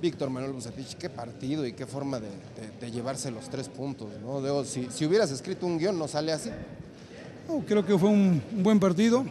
Víctor Manuel Bucetich, qué partido y qué forma de llevarse los 3 puntos, ¿no? Si hubieras escrito un guión no sale así. No, creo que fue un buen partido.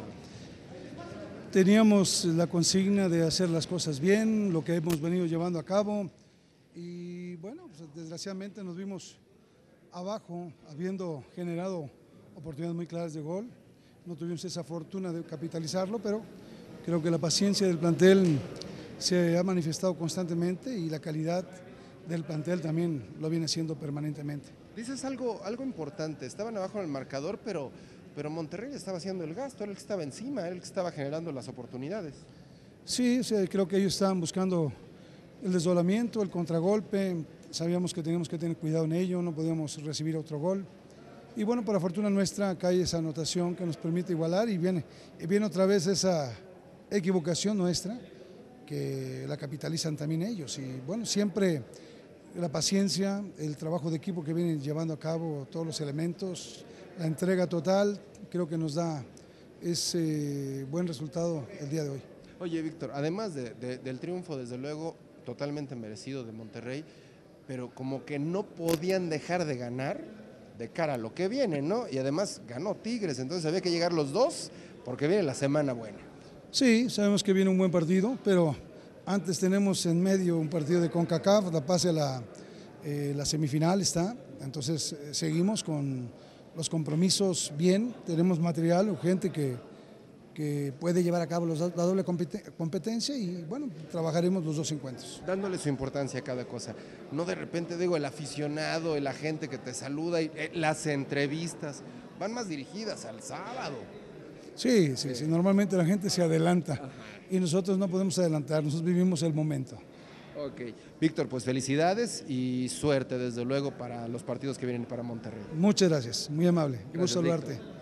Teníamos la consigna de hacer las cosas bien, lo que hemos venido llevando a cabo y bueno, pues, desgraciadamente nos vimos abajo, habiendo generado oportunidades muy claras de gol. No tuvimos esa fortuna de capitalizarlo, pero creo que la paciencia del plantel se ha manifestado constantemente y la calidad del plantel también lo viene haciendo permanentemente. Dices algo importante, estaban abajo en el marcador, pero Monterrey estaba haciendo el gasto, era el que estaba encima, era el que estaba generando las oportunidades. Sí, o sea, creo que ellos estaban buscando el desdoblamiento, el contragolpe, sabíamos que teníamos que tener cuidado en ello, no podíamos recibir otro gol. Y bueno, por la fortuna nuestra cae esa anotación que nos permite igualar y viene otra vez esa equivocación nuestra que la capitalizan también ellos. Y bueno, siempre la paciencia, el trabajo de equipo que vienen llevando a cabo todos los elementos, la entrega total, creo que nos da ese buen resultado el día de hoy. Oye, Víctor, además del triunfo, desde luego, totalmente merecido de Monterrey, pero como que no podían dejar de ganar de cara a lo que viene, ¿no? Y además ganó Tigres, entonces había que llegar los dos porque viene la semana buena. Sí, sabemos que viene un buen partido, pero antes tenemos en medio un partido de CONCACAF, la pase a la semifinal está, entonces seguimos con los compromisos bien, tenemos material urgente que puede llevar a cabo la doble competencia y bueno, trabajaremos los dos encuentros. Dándole su importancia a cada cosa, no de repente digo el aficionado, el agente que te saluda, y las entrevistas van más dirigidas al sábado. Sí, normalmente la gente se adelanta. Ajá. Y nosotros no podemos adelantar, nosotros vivimos el momento. Ok, Víctor, pues felicidades y suerte desde luego para los partidos que vienen para Monterrey. Muchas gracias, muy amable, Gracias, gusto saludarte. Víctor.